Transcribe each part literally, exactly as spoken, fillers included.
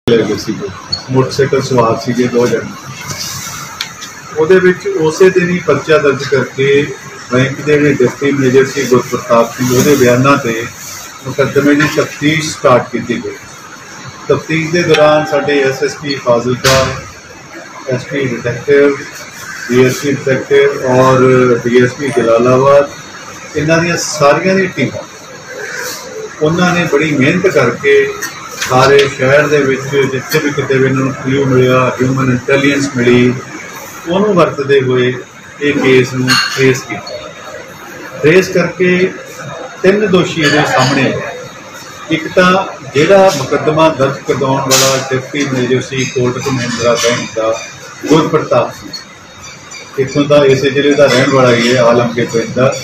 गए सी मोटरसाइकिल सवार से दो जन उस दिन ही परचा दर्ज करके बैंक के डिप्टी मैनेजर से गुरप्रताप सिंह वो बयानों से मुकदमे की तफ्तीश स्टार्ट की गई। तफ्तीश के दौरान साढ़े S S P Fazilka, S P detective, D S P detective और डी एस पी जलालाबाद इन्हों सारिया दी टीम उन्होंने बड़ी मेहनत करके सारे शहर के जिथे भी कितने भी इन्होंने क्लू मिला, ह्यूमन इंटैलीजेंस मिली, उन्होंने वरतते हुए ये केस में ट्रेस किया। ट्रेस करके तीन दोषी ये सामने आए। एक तो जोड़ा मुकदमा दर्ज करवाने वाला डिप्टी मैनेजर से कोटक महिंद्रा बैंक का गुरप्रताप सिंह, इतों का इस जिले का रहने वाला ही है आलमगीर पिंड का,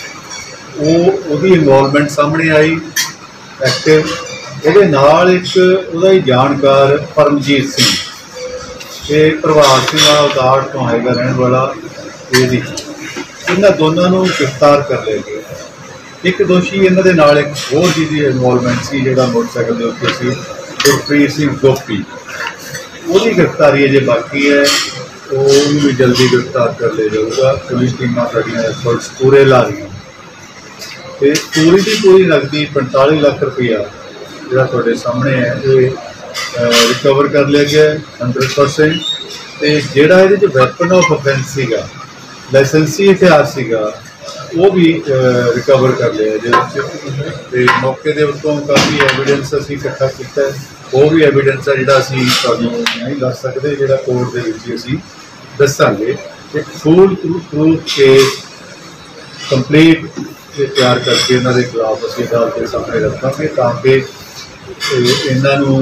वो इनवॉल्वमेंट सामने आई एक्टिव। ये नाल एक उहदा ही जानकार परमजीत सिंह ये प्रभात सिंह उताड़ तो हैगा रहने वाला, ये इन्होंने दोनों को गिरफ्तार कर लिया गया। एक दोषी इन्हों के नाल एक होर जी इनवॉल्वमेंट से जोड़ा मोटरसाइकिल के उत्ते सी गुरप्रीत सिंह गोपी, वो गिरफ्तारी अजे बाकी है, वो भी जल्दी गिरफ्तार कर लिया जाऊगा। पुलिस टीमां साडियां एफर्ट्स पूरे ला रही हैं। पूरी की पूरी नकदी पैंताली लाख रुपया जो थोड़े सामने है ये रिकवर कर लिया गया हंड्रड परसेंट। तो जोड़ा ये वैपन ऑफ ऑफेंस सीगा, लाइसेंसी हथियार सीगा, वो भी रिकवर कर लिया जो मौके के उत्तों काफ़ी एविडेंस असी इकट्ठा किया। वो भी एविडेंस है जोड़ा असी नहीं दस सकते, जो कोर्ट के असी दसांगे। एक फुल प्रूफ केस कंप्लीट तैयार करके इन्होंने खिलाफ असी अदालत के सामने रखेंगे ताकि इन्हों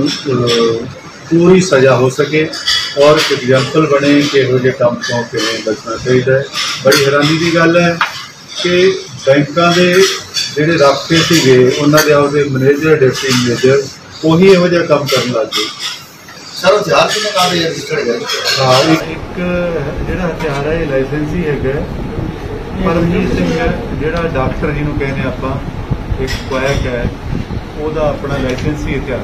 पूरी सज़ा हो सके और एग्जाम्पल बने कि यहोजे काम तो किमें बचना चाहिए। बड़ी हैरानी की गल है कि बैंकों के जोड़े राबते थे उन्होंने आपके मैनेजर डिप्टी मैनेजर उही यहो जिहा काम करन लग गए। सर हथियार कितने का रजिस्टर्ड है? हाँ, एक जो हथियार है लाइसेंसी है परमजीत सिंह जोड़ा डॉक्टर जिन्हों कहने आप एक क्वैक है ਉਹਦਾ अपना लाइसेंसी इतिहास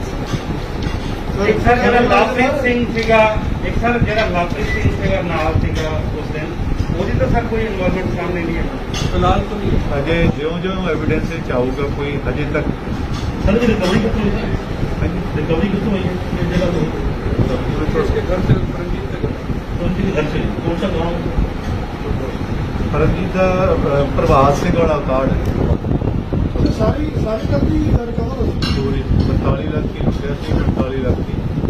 एक सर जो लवप्रीत सिंह सीगा, एक सर जो लवप्रीत सिंह सीगा नाल सीगा उस दिन, ਉਹਦੀ तो सर कोई इन्वॉल्वमेंट सामने नहीं है फिलहाल तो नहीं। अजय ज्यों ज्यों एविडेंस आऊगा कोई अजय तक सर की रिकवरी कितनी हुई है? रिकवरी कितनी हुई है? जगह उसके घर से परमजीत तक उनके घर से कौन सा गाँव? परमजीत का प्रभात सिंह वाला कार्ड सारी सारी गलती रिकवर हो पूरी पैंताली लाख की पैंताली लाख की